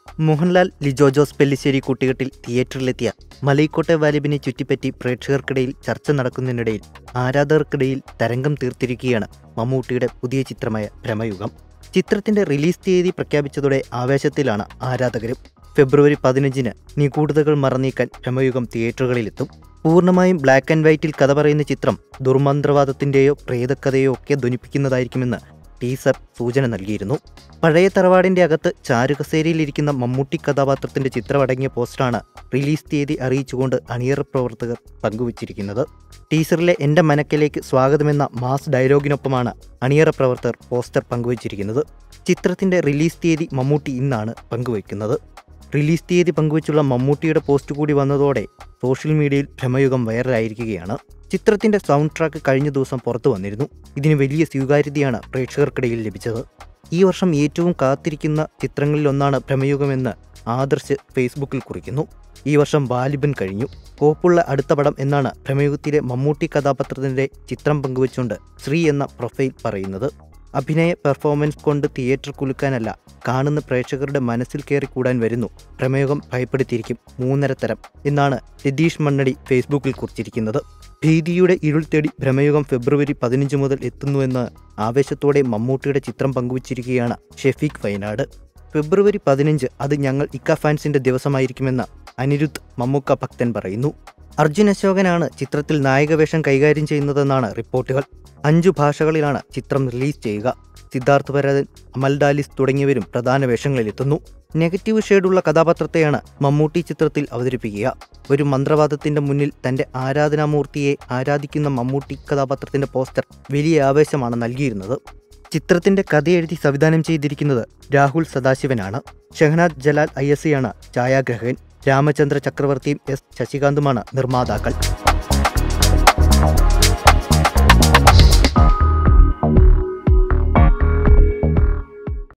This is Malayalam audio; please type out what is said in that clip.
മോഹൻലാൽ ലിജോ ജോസ് പെല്ലിശ്ശേരി കൂട്ടുകെട്ടിൽ തിയേറ്ററിലെത്തിയ മലൈക്കോട്ടെ വാലിബിനെ ചുറ്റിപ്പറ്റി പ്രേക്ഷകർക്കിടയിൽ ചർച്ച നടക്കുന്നതിനിടയിൽ ആരാധകർക്കിടയിൽ തരംഗം തീർത്തിരിക്കുകയാണ് മമ്മൂട്ടിയുടെ പുതിയ ചിത്രമായ ഭ്രമയുഗം. ചിത്രത്തിന്റെ റിലീസ് തീയതി പ്രഖ്യാപിച്ചതോടെ ആവേശത്തിലാണ് ആരാധകരും. ഫെബ്രുവരി 15-ന് നിഗൂഢതകൾ മറനീക്കാൻ ഭ്രമയുഗം തിയേറ്ററുകളിലെത്തും. പൂർണ്ണമായും ബ്ലാക്ക് ആൻഡ് വൈറ്റിൽ കഥ പറയുന്ന ചിത്രം ദുർമന്ത്രവാദത്തിന്റെയോ പ്രേതകഥയോ ഒക്കെ ധ്വനിപ്പിക്കുന്നതായിരിക്കുമെന്ന് ടീസർ സൂചന നൽകിയിരുന്നു. പഴയ തറവാടിന്റെ അകത്ത് ചാരുകസേരയിലിരിക്കുന്ന മമ്മൂട്ടി കഥാപാത്രത്തിന്റെ ചിത്രമടങ്ങിയ പോസ്റ്ററാണ് റിലീസ് തീയതി അറിയിച്ചുകൊണ്ട് അണിയറ പ്രവർത്തകർ പങ്കുവച്ചിരിക്കുന്നത്. ടീസറിലെ എൻ്റെ മനക്കലേക്ക് സ്വാഗതമെന്ന മാസ് ഡയലോഗിനൊപ്പമാണ് അണിയറ പ്രവർത്തകർ പോസ്റ്റർ പങ്കുവച്ചിരിക്കുന്നത്. ചിത്രത്തിന്റെ റിലീസ് തീയതി മമ്മൂട്ടി ഇന്നാണ് പങ്കുവയ്ക്കുന്നത്. റിലീസ് തീയതി പങ്കുവച്ചുള്ള മമ്മൂട്ടിയുടെ പോസ്റ്റ് കൂടി വന്നതോടെ സോഷ്യൽ മീഡിയയിൽ ഭ്രമയുഗം വൈറലായിരിക്കുകയാണ്. ചിത്രത്തിന്റെ സൗണ്ട് ട്രാക്ക് കഴിഞ്ഞ ദിവസം പുറത്തു വന്നിരുന്നു. ഇതിന് വലിയ സ്വീകാര്യതയാണ് പ്രേക്ഷകർക്കിടയിൽ ലഭിച്ചത്. ഈ വർഷം ഏറ്റവും കാത്തിരിക്കുന്ന ചിത്രങ്ങളിലൊന്നാണ് ഭ്രമയുഗമെന്ന് ആദർശ് ഫേസ്ബുക്കിൽ കുറിക്കുന്നു. ഈ വർഷം വാലിബൻ കഴിഞ്ഞു, കോപ്പുള്ള അടുത്ത പടം എന്നാണ് ഭ്രമയുഗത്തിലെ മമ്മൂട്ടി കഥാപാത്രത്തിന്റെ ചിത്രം പങ്കുവച്ചുകൊണ്ട് ശ്രീ എന്ന പ്രൊഫൈൽ പറയുന്നത്. അഭിനയ പെർഫോമൻസ് കൊണ്ട് തിയേറ്റർ കുലുക്കാനല്ല, കാണുന്ന പ്രേക്ഷകരുടെ മനസ്സിൽ കയറി കൂടാൻ വരുന്നു. ഭ്രമയുഗം ഭയപ്പെടുത്തിയിരിക്കും, 3.5 തരം എന്നാണ് രതീഷ് മണ്ണടി ഫേസ്ബുക്കിൽ കുറിച്ചിരിക്കുന്നത്. ഭീതിയുടെ ഇരുൾ തേടി ഭ്രമയുഗം ഫെബ്രുവരി 15 മുതൽ എത്തുന്നുവെന്ന് ആവേശത്തോടെ മമ്മൂട്ടിയുടെ ചിത്രം പങ്കുവച്ചിരിക്കുകയാണ് ഷെഫീഖ് വയനാട്. ഫെബ്രുവരി 15 അത് ഞങ്ങൾ ഇക്ക ഫാൻസിന്റെ ദിവസമായിരിക്കുമെന്ന് അനിരുദ്ധ് മമ്മൂക്ക ഭക്തൻ പറയുന്നു. അർജുൻ അശോകനാണ് ചിത്രത്തിൽ നായകവേഷം കൈകാര്യം ചെയ്യുന്നതെന്നാണ് റിപ്പോർട്ടുകൾ. 5 ഭാഷകളിലാണ് ചിത്രം റിലീസ് ചെയ്യുക. സിദ്ധാർത്ഥ് ഭരതൻ, അമൽ ഡാലിസ് തുടങ്ങിയവരും പ്രധാന വേഷങ്ങളിലെത്തുന്നു. നെഗറ്റീവ് ഷെയ്ഡുള്ള കഥാപാത്രത്തെയാണ് മമ്മൂട്ടി ചിത്രത്തിൽ അവതരിപ്പിക്കുക. ഒരു മന്ത്രവാദത്തിന്റെ മുന്നിൽ തന്റെ ആരാധനാമൂർത്തിയെ ആരാധിക്കുന്ന മമ്മൂട്ടി കഥാപാത്രത്തിന്റെ പോസ്റ്റർ വലിയ ആവേശമാണ് നൽകിയിരുന്നത്. ചിത്രത്തിന്റെ കഥയെഴുതി സംവിധാനം ചെയ്തിരിക്കുന്നത് രാഹുൽ സദാശിവനാണ്. ഷഹനാദ് ജലാൽ ISC ആണ് ഛായാഗ്രഹകൻ. രാമചന്ദ്ര ചക്രവർത്തിയും S ശശികാന്തുമാണ് നിർമ്മാതാക്കൾ.